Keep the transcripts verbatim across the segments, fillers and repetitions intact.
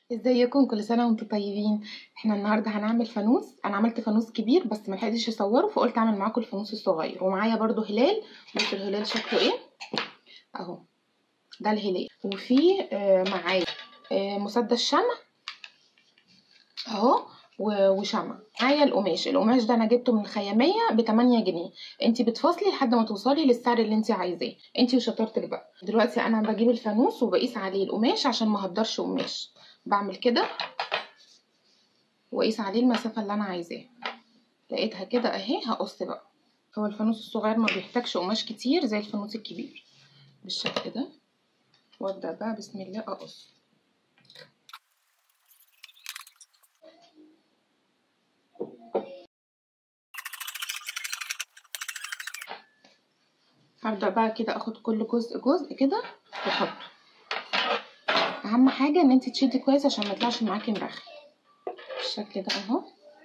ازيكم؟ كل سنه وانتم طيبين. احنا النهارده هنعمل فانوس. انا عملت فانوس كبير بس ما لحقتش اصوره، فقلت اعمل معاكم الفانوس الصغير. ومعايا برضو هلال. بصوا الهلال شكله ايه اهو. ده الهلال. وفي آه معايا آه مسدس شمع اهو، وشمع. معايا القماش. القماش ده انا جبته من الخياميه ب تمانية جنيه. انت بتفاصلي لحد ما توصلي للسعر اللي انت عايزاه، انت وشطارتك بقى. دلوقتي انا بجيب الفانوس وبقيس عليه القماش عشان ما اهدرش قماش. بعمل كده واقيس عليه المسافه اللي انا عايزاها. لقيتها كده اهي، هقص بقى. هو الفانوس الصغير ما بيحتاجش قماش كتير زي الفانوس الكبير بالشكل ده. وابدا بقى بسم الله اقص. هبدا بقى كده اخد كل جزء جزء كده واحطه. اهم حاجه ان انت تشدي كويس عشان ما يطلعش معاكي مرخي بالشكل ده اهو.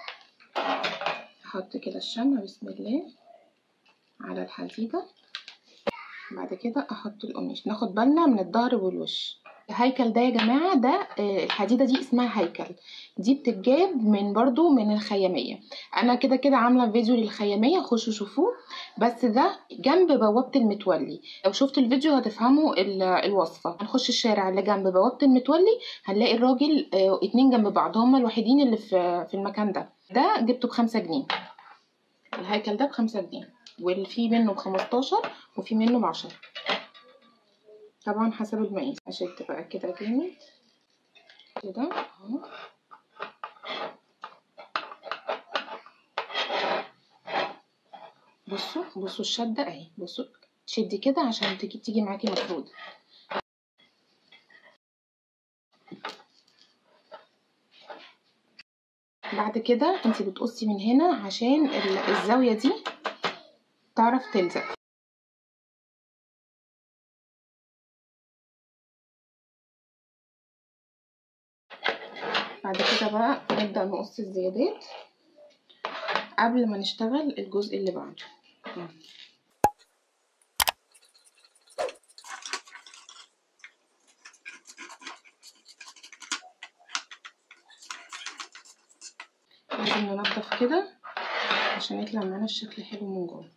احط كده الشمع بسم الله على الحديده. بعد كده احط القماش. ناخد بالنا من الظهر والوش. الهيكل ده يا جماعه، ده الحديده دي اسمها هيكل. دي بتتجاب من برضو من الخياميه. انا كده كده عامله فيديو للخياميه، خشوا شوفوه. بس ده جنب بوابه المتولي. لو شفتوا الفيديو هتفهموا الوصفه. هنخش الشارع اللي جنب بوابه المتولي، هنلاقي الراجل اتنين جنب بعض، هما الوحيدين اللي في في المكان ده. ده جبته بخمسة جنيه. الهيكل ده بخمسة جنيه، واللي فيه منه بخمستاشر وفي منه بعشرة، طبعا حسب المقاس. اشد بقى كده جامد كده اهو. بصوا بصوا الشده اهي. بصوا تشدي كده عشان تيجي تيجي معاكي مفروضه. بعد كده انت بتقصي من هنا عشان الزاويه دي تعرف تلزق. بعد كده بقى نبدا نقص الزيادات قبل ما نشتغل الجزء اللي بعده. لازم ننضف كده عشان يطلع معانا الشكل حلو من جوه.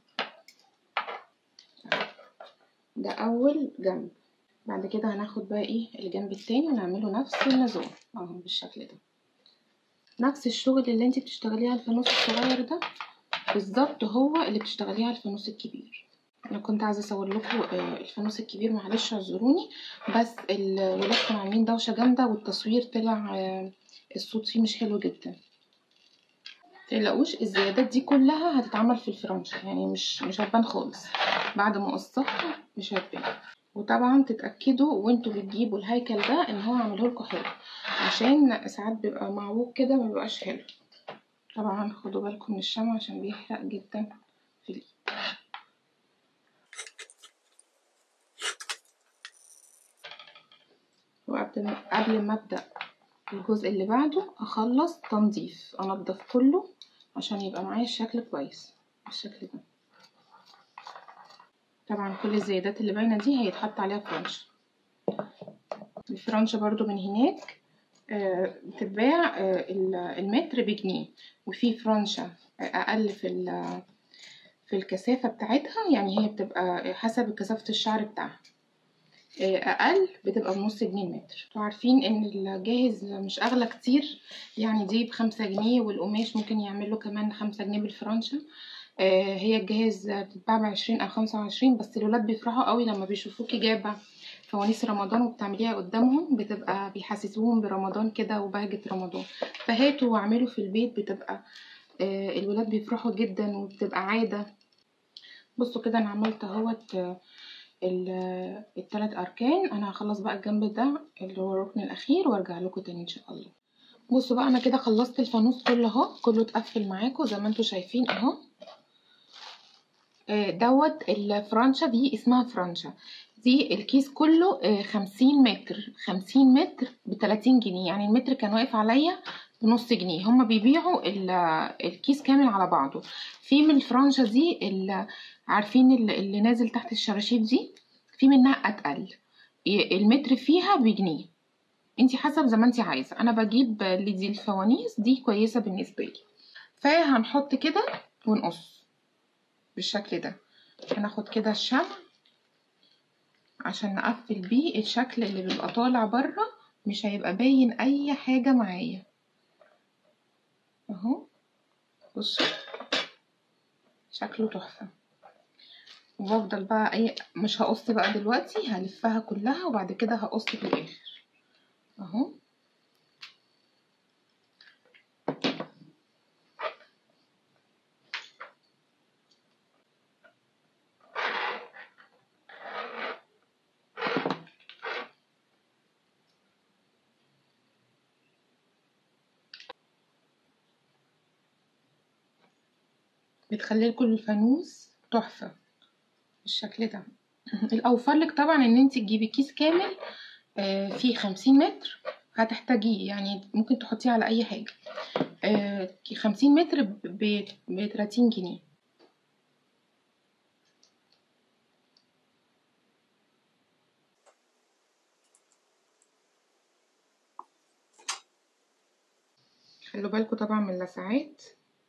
ده اول جنب. بعد كده هناخد بقى ايه الجنب التاني ونعمله نفس النظام اهو بالشكل ده. نفس الشغل اللي انت بتشتغليه على الفانوس الصغير ده بالظبط هو اللي بتشتغليه على الفانوس الكبير. انا كنت عايزه اصور لكم الفانوس الكبير، معلش اعذروني، بس الولاد كانوا عاملين دوشه جامده والتصوير طلع الصوت فيه مش حلو جدا. متقلقوش، الزيادات دي كلها هتتعمل في الفرنش، يعني مش مش هتبان خالص. بعد ما قصتها مش هتبان. وطبعا تتاكدوا وانتوا بتجيبوا الهيكل ده ان هو عامله لكم حلو، عشان ساعات بيبقى معوج كده ما بيبقاش حلو. طبعا خدوا بالكم من الشمع عشان بيحرق جدا في الايد. وقبل قبل ما ابدا الجزء اللي بعده اخلص تنظيف، انضف كله عشان يبقى معايا الشكل كويس بالشكل ده. طبعا كل الزيادات اللي باينه دي هيتحط عليها فرنش. الفرنش برضو من هناك بتتباع المتر بجنيه، وفي فرنشه اقل في في الكثافه بتاعتها، يعني هي بتبقى حسب كثافه الشعر بتاعها. اقل بتبقى بنص جنيه المتر. انتوا عارفين ان الجاهز مش اغلى كتير، يعني دي بخمسة جنيه والقماش ممكن يعمله كمان خمسة جنيه بالفرنشه. هي الجاهز بتتباع بعشرين او خمسة وعشرين، بس الولاد بيفرحوا قوي لما بيشوفوكي جايبه فوانيس رمضان وبتعمليها قدامهم، بتبقى بيحسسوهم برمضان كده وبهجه رمضان. فهاتوا واعملوا في البيت، بتبقى الولاد بيفرحوا جدا وبتبقى عاده. بصوا كده انا عملت اهوت الثلاث اركان. انا هخلص بقى الجنب ده اللي هو الركن الاخير وارجع لكم تاني ان شاء الله. بصوا بقى انا كده خلصت الفانوس كله اهو، كله اتقفل معاكم زي ما انتم شايفين اهو. دوت الفرنشه دي اسمها فرنشه. دي الكيس كله خمسين متر. خمسين متر بتلاتين جنيه، يعني المتر كان واقف عليا بنص جنيه. هما بيبيعوا الكيس كامل على بعضه. في من الفرنشه دي اللي عارفين اللي نازل تحت الشراشيب دي، في منها اتقل، المتر فيها بجنيه. انتي حسب زي ما انتي عايزه. انا بجيب اللي دي الفوانيس دي كويسه بالنسبه لي. فهنحط كده ونقص بالشكل ده. هناخد كده الشمع عشان نقفل بيه الشكل اللي بيبقى طالع بره، مش هيبقى باين اي حاجه معايا اهو. بصوا شكله تحفه. وبفضل بقى اي مش هقص بقى دلوقتي، هلفها كلها وبعد كده هقص في الاخر اهو. بتخلي لكم الفانوس تحفه بالشكل ده. الاوفر لك طبعا ان انت تجيبي كيس كامل فيه خمسين متر، هتحتاجيه يعني ممكن تحطيه على اي حاجه. خمسين متر ب تلاتين جنيه. خلوا بالكم طبعا من اللسعات.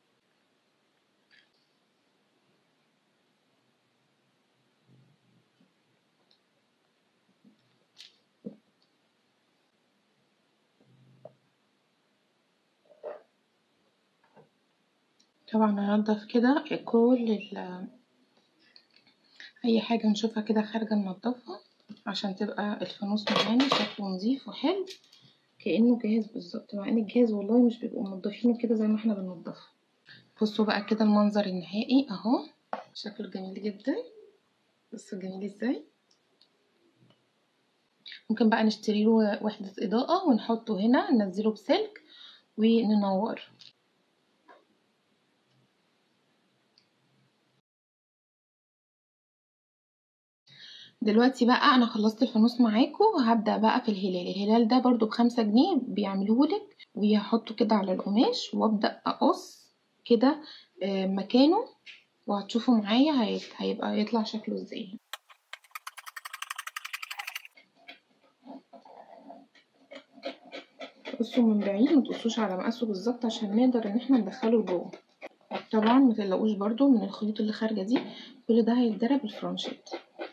طبعا هننضف كده كل اي حاجه نشوفها كده خارجه ننضفها عشان تبقى الفانوس معانا شكله نظيف وحلو كانه جاهز بالظبط، مع ان الجهاز والله مش بيبقوا منضفينه كده زي ما احنا بننضفه. بصوا بقى كده المنظر النهائي اهو، شكله جميل جدا. بصوا جميل ازاي. ممكن بقى نشتري له وحده اضاءه ونحطه هنا، ننزله بسلك وننور. دلوقتي بقى انا خلصت الفانوس معاكم، هبدا بقى في الهلال. الهلال ده برضو بخمسة جنيه بيعملوهولك، وهحطه كده على القماش وابدا اقص كده مكانه، وهتشوفوا معايا هيبقى يطلع شكله ازاي. قصوا من بعيد، متقصوش على مقاسه بالظبط عشان نقدر ان احنا ندخله لجوه. طبعا متقلقوش برضو من الخيوط اللي خارجه دي، كل ده هيتضرب الفرنشات.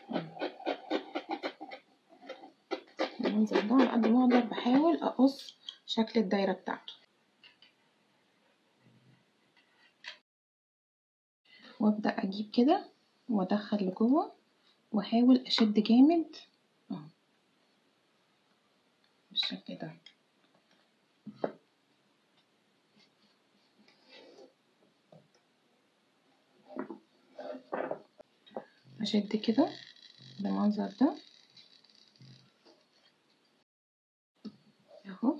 المنظر ده على قد ما اقدر بحاول اقص شكل الدايره بتاعته، وابدا اجيب كده وادخل لجوه واحاول اشد جامد اهو بالشكل ده. اشد كده بالمنظر ده اهو.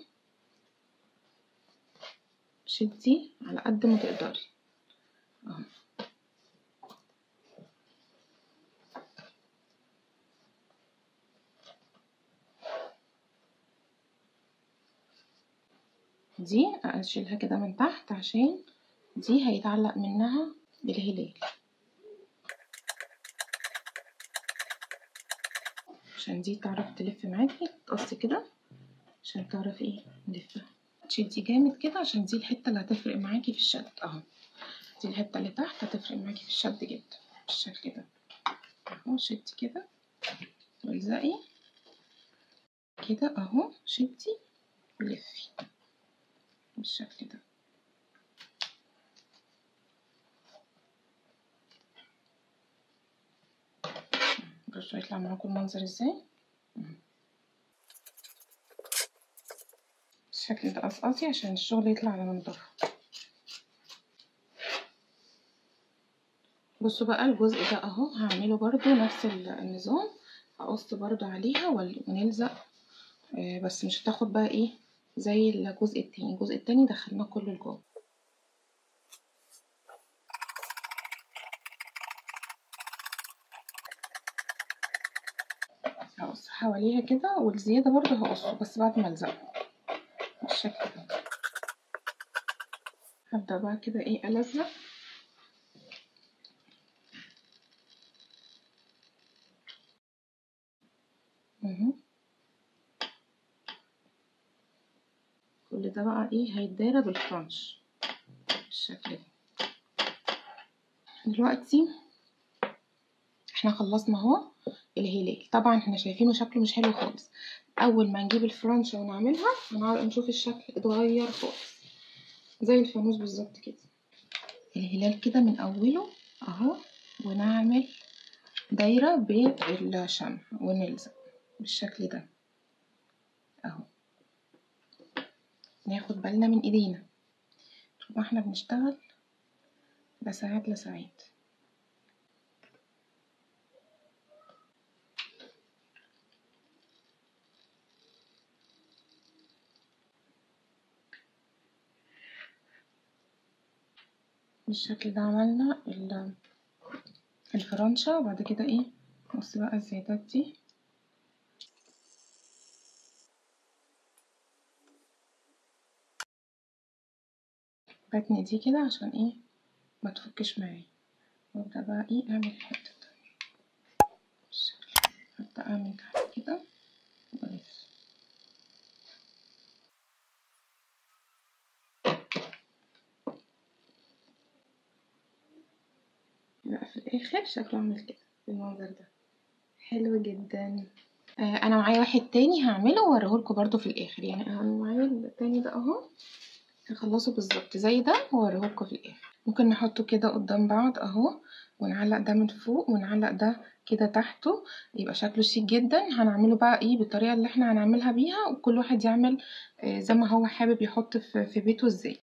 شدي على قد ما تقدري اهو. دي اشيلها كده من تحت عشان دي هيتعلق منها الهلال، عشان دي تعرف تلف معاكي. تقصي كده عشان تعرفي ايه نلفها. تشدي جامد كده عشان دي الحته اللي هتفرق معاكي في الشد اهو. دي الحته اللي تحت هتفرق معاكي في الشد جدا بالشكل ده اهو. شدي كده والزقي كده اهو، شدي ولفي بالشكل ده. بصوا يطلع معاكم المنظر ازاي بالشكل ده. قصقصي عشان الشغل يطلع على منضفه. بصوا بقى الجزء ده اهو هعمله برضو نفس النظام، هقص برضو عليها ونلزق، بس مش هتاخد بقى ايه زي الجزء التاني. الجزء التاني دخلناه كله لجوه. هقص حواليها كده، والزياده برضو هقصه بس بعد ما الزقه بالشكل ده. هبدا بقى كده ايه الزق اهو. كل ده بقى ايه هيتدارى بالفرنش بالشكل ده. دلوقتي احنا خلصنا اهو الهلال. طبعا احنا شايفينه شكله مش حلو خالص. اول ما نجيب الفرنشه ونعملها هنشوف الشكل اتغير خالص زي الفانوس بالظبط كده. الهلال كده من اوله اهو، ونعمل دايره بالشمع ونلزق بالشكل ده اهو. ناخد بالنا من ايدينا طول احنا بنشتغل لساعات لساعات. بالشكل ده عملنا الفرنشة. وبعد كده ايه نقص بقى الزيادات دي بتني دي كده عشان ايه ما تفكش معايا. وابدا بقى ايه اعمل الحته دي بالشكل. ابدا اعمل تحت كده والف. بقى في الاخر شكله عامل كده بالمنظر ده حلو جدا. آه انا معايا واحد تاني هعمله واوريهولكوا برضو في الاخر. يعني انا معايا التاني ده اهو هخلصه بالظبط زي ده واوريهولكوا في الاخر. ممكن نحطه كده قدام بعض اهو، ونعلق ده من فوق ونعلق ده كده تحته، يبقى شكله شيك جدا. هنعمله بقى ايه بالطريقه اللي احنا هنعملها بيها، وكل واحد يعمل زي ما هو حابب يحط في بيته ازاي.